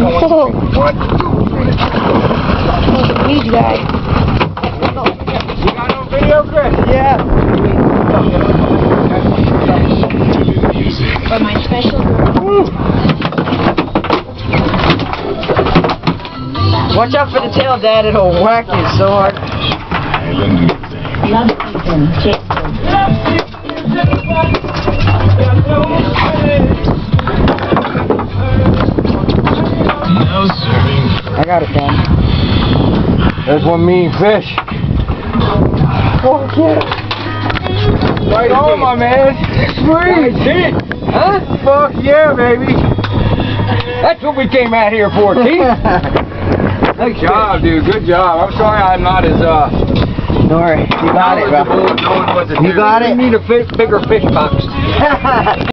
Whoa. That's a huge guy. You got no video, Chris? Yeah. For my special girl. Watch out for the tail, Dad. It'll whack you so hard. Love season, I got it, Dad. There's one mean fish. Oh, yeah. Right on, my man. Sweet. Huh? Fuck yeah, baby. That's what we came out here for, T. Good job, dude. Good job. I'm sorry I'm not as, Don't worry. You got it, bro. You got it? You need a bigger fish box.